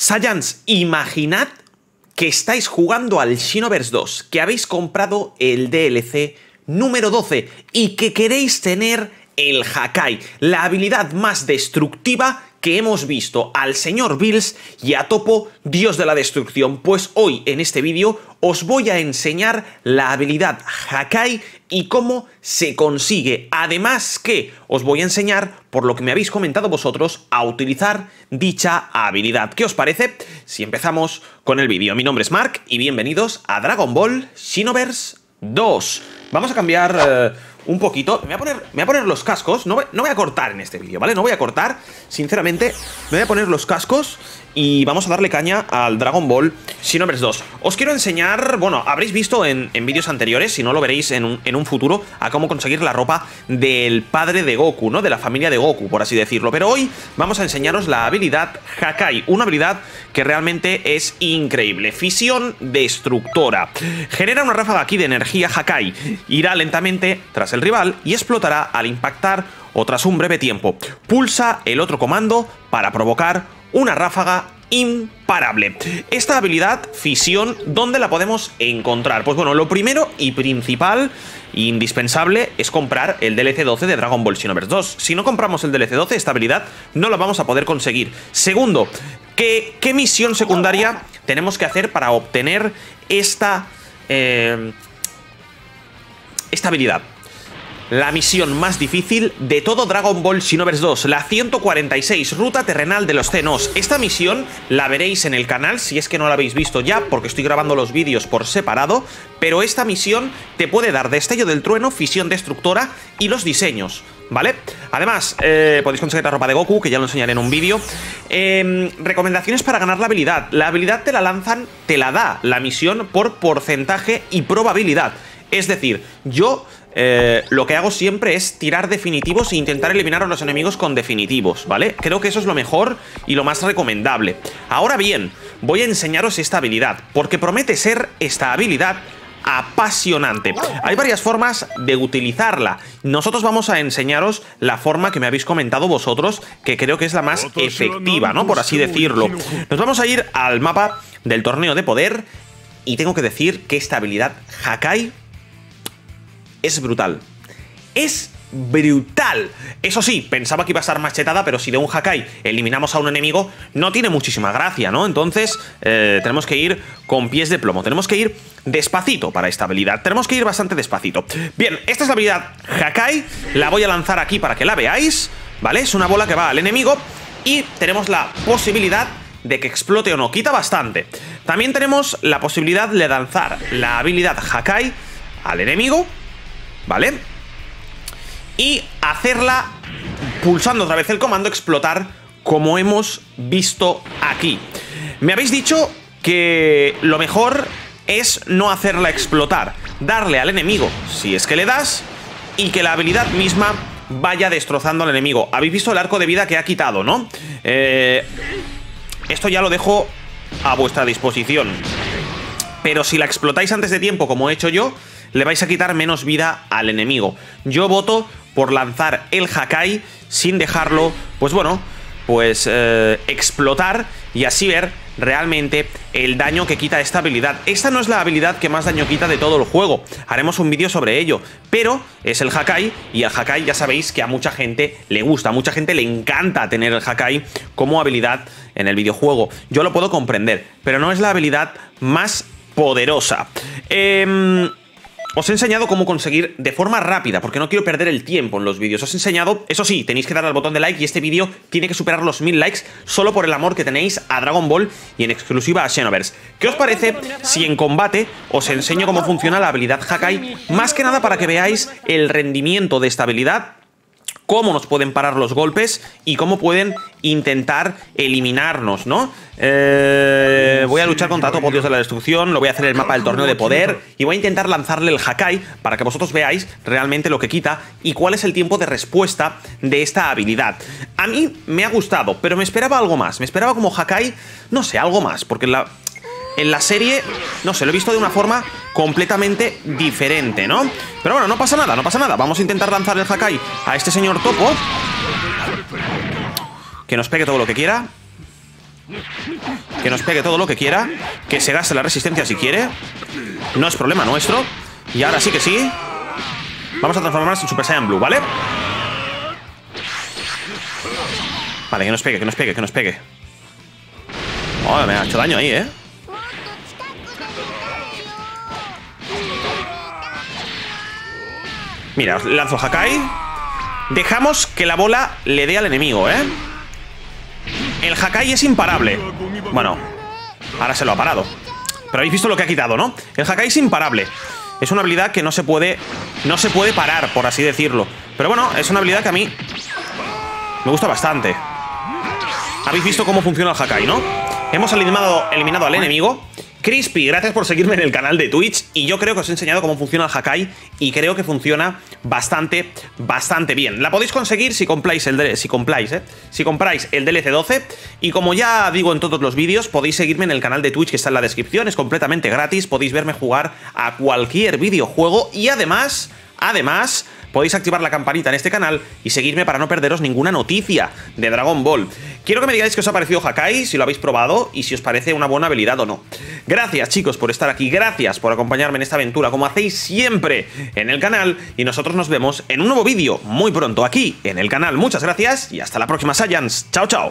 Saiyans, imaginad que estáis jugando al Xenoverse 2, que habéis comprado el DLC número 12 y que queréis tener el Hakai, la habilidad más destructiva que hemos visto al señor Bills y a Toppo, dios de la destrucción. Pues hoy en este vídeo os voy a enseñar la habilidad Hakai y cómo se consigue. Además que os voy a enseñar, por lo que me habéis comentado vosotros, a utilizar dicha habilidad. ¿Qué os parece si empezamos con el vídeo? Mi nombre es Mark y bienvenidos a Dragon Ball Xenoverse 2. Vamos a cambiar un poquito. Me voy a poner los cascos. No voy a cortar en este vídeo, ¿vale? No voy a cortar. Sinceramente, me voy a poner los cascos y vamos a darle caña al Dragon Ball Xenoverse 2. Os quiero enseñar, bueno, habréis visto en vídeos anteriores, si no lo veréis en un futuro, a cómo conseguir la ropa del padre de Goku, ¿no? De la familia de Goku, por así decirlo. Pero hoy vamos a enseñaros la habilidad Hakai, una habilidad que realmente es increíble. Fisión destructora. Genera una ráfaga aquí de energía Hakai. Irá lentamente tras el rival y explotará al impactar o tras un breve tiempo. Pulsa el otro comando para provocar una ráfaga imparable. Esta habilidad, fisión, ¿dónde la podemos encontrar? Pues bueno, lo primero y principal, indispensable, es comprar el DLC 12 de Dragon Ball Xenoverse 2. Si no compramos el DLC 12, esta habilidad no la vamos a poder conseguir. Segundo, ¿qué misión secundaria tenemos que hacer para obtener esta habilidad? La misión más difícil de todo Dragon Ball Xenoverse 2, la 146, Ruta Terrenal de los Xenos. Esta misión la veréis en el canal, si es que no la habéis visto ya, porque estoy grabando los vídeos por separado, pero esta misión te puede dar destello del trueno, fisión destructora y los diseños, ¿vale? Además, podéis conseguir la ropa de Goku, que ya lo enseñaré en un vídeo. Recomendaciones para ganar la habilidad. La habilidad te la lanzan, te la da la misión por porcentaje y probabilidad. Es decir, yo lo que hago siempre es tirar definitivos e intentar eliminar a los enemigos con definitivos, ¿vale? Creo que eso es lo mejor y lo más recomendable. Ahora bien, voy a enseñaros esta habilidad, porque promete ser esta habilidad apasionante. Hay varias formas de utilizarla. Nosotros vamos a enseñaros la forma que me habéis comentado vosotros, que creo que es la más efectiva, ¿no? Por así decirlo. Nos vamos a ir al mapa del torneo de poder y tengo que decir que esta habilidad Hakai es brutal. Es brutal. Eso sí, pensaba que iba a estar más chetada, pero si de un Hakai eliminamos a un enemigo, no tiene muchísima gracia, ¿no? Entonces, tenemos que ir con pies de plomo. Tenemos que ir despacito para esta habilidad. Tenemos que ir bastante despacito. Bien, esta es la habilidad Hakai. La voy a lanzar aquí para que la veáis, ¿vale? Es una bola que va al enemigo y tenemos la posibilidad de que explote o no. Quita bastante. También tenemos la posibilidad de lanzar la habilidad Hakai al enemigo, ¿vale? Y hacerla, pulsando otra vez el comando, explotar, como hemos visto aquí. Me habéis dicho que lo mejor es no hacerla explotar, darle al enemigo, si es que le das, y que la habilidad misma vaya destrozando al enemigo. Habéis visto el arco de vida que ha quitado, ¿no? Esto ya lo dejo a vuestra disposición. Pero si la explotáis antes de tiempo, como he hecho yo, le vais a quitar menos vida al enemigo. Yo voto por lanzar el Hakai sin dejarlo, pues bueno, pues explotar y así ver realmente el daño que quita esta habilidad. Esta no es la habilidad que más daño quita de todo el juego. Haremos un vídeo sobre ello. Pero es el Hakai y el Hakai ya sabéis que a mucha gente le gusta. A mucha gente le encanta tener el Hakai como habilidad en el videojuego. Yo lo puedo comprender, pero no es la habilidad más poderosa. Os he enseñado cómo conseguir de forma rápida, porque no quiero perder el tiempo en los vídeos. Os he enseñado, eso sí, tenéis que darle al botón de like y este vídeo tiene que superar los 1000 likes solo por el amor que tenéis a Dragon Ball y en exclusiva a Xenoverse. ¿Qué os parece si en combate os enseño cómo funciona la habilidad Hakai? Más que nada para que veáis el rendimiento de esta habilidad, cómo nos pueden parar los golpes y cómo pueden intentar eliminarnos, ¿no? Voy a luchar contra Toppo, dios de la destrucción, lo voy a hacer en el mapa del torneo de poder y voy a intentar lanzarle el Hakai para que vosotros veáis realmente lo que quita y cuál es el tiempo de respuesta de esta habilidad. A mí me ha gustado, pero me esperaba algo más. Me esperaba como Hakai, no sé, algo más, porque en la serie, no sé, lo he visto de una forma completamente diferente, ¿no? Pero bueno, no pasa nada, no pasa nada. Vamos a intentar lanzar el Hakai a este señor Toppo, que nos pegue todo lo que quiera. Que nos pegue todo lo que quiera. Que se gaste la resistencia si quiere. No es problema nuestro. Y ahora sí que sí. Vamos a transformarnos en Super Saiyan Blue, ¿vale? Vale, que nos pegue, que nos pegue, que nos pegue. Oh, me ha hecho daño ahí, ¿eh? Mira, os lanzo Hakai. Dejamos que la bola le dé al enemigo, ¿eh? El Hakai es imparable. Bueno, ahora se lo ha parado. Pero habéis visto lo que ha quitado, ¿no? El Hakai es imparable. Es una habilidad que no se puede parar, por así decirlo. Pero bueno, es una habilidad que a mí me gusta bastante. Habéis visto cómo funciona el Hakai, ¿no? Hemos eliminado al enemigo. Crispy, gracias por seguirme en el canal de Twitch. Y yo creo que os he enseñado cómo funciona el Hakai. Y creo que funciona bastante bien. La podéis conseguir si compráis el DLC, si compráis el DLC 12. Y como ya digo en todos los vídeos, podéis seguirme en el canal de Twitch que está en la descripción. Es completamente gratis. Podéis verme jugar a cualquier videojuego. Y además, podéis activar la campanita en este canal y seguirme para no perderos ninguna noticia de Dragon Ball. Quiero que me digáis qué os ha parecido Hakai, si lo habéis probado y si os parece una buena habilidad o no. Gracias, chicos, por estar aquí. Gracias por acompañarme en esta aventura, como hacéis siempre en el canal. Y nosotros nos vemos en un nuevo vídeo muy pronto aquí en el canal. Muchas gracias y hasta la próxima, Saiyans. Chao, chao.